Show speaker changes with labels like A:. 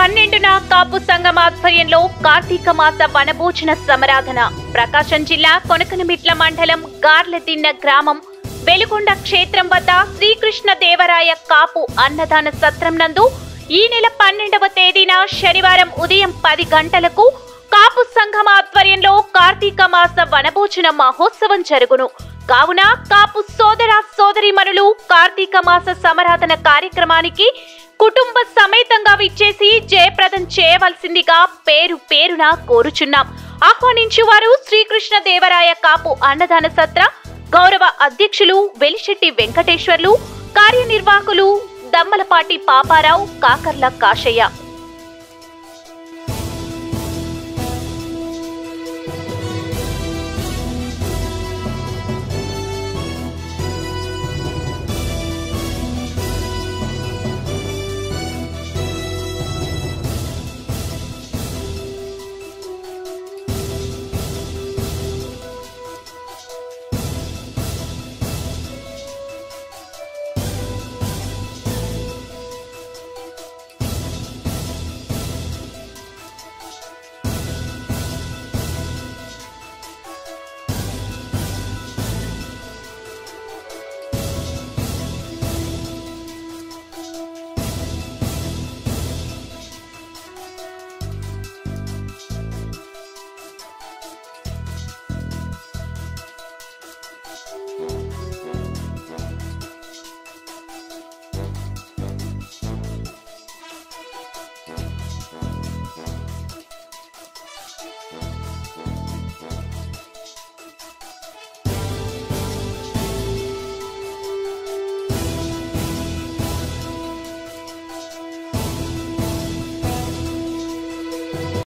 A: 12న కాపు సంఘం ఆధ్వర్యంలో కార్తీక మాస వనభోజన సమరాధన. ప్రకాశం జిల్లా కొనకనమిట్ల మండలం గార్లదిన్న గ్రామం వెలుగొండ క్షేత్రం వద్ద శ్రీకృష్ణదేవరాయ కాపు అన్నదాన సత్రం నందు ఈ నెల 12వ తేదీన శనివారం ఉదయం 10 గంటలకు కాపు సంఘం ఆధ్వర్యంలో కార్తీక మాస వనభోజన మహోత్సవం జరుగును. కావున కాపు సోదర సోదరీమణులు కార్తీక మాస సమరాధన కార్యక్రమానికి కుటుంబ సమేతంగా విచ్చేసి జయప్రదం చేయవలసిందిగా పేరు పేరున కోరుచున్నాం. ఆహ్వానించువారు శ్రీకృష్ణదేవరాయ కాపు అన్నదాన సత్ర గౌరవ అధ్యక్షులు వెలిశెట్టి వెంకటేశ్వర్లు, కార్యనిర్వాహకులు దమ్మలపాటి పాపారావు, కాకర్ల కాశయ్య.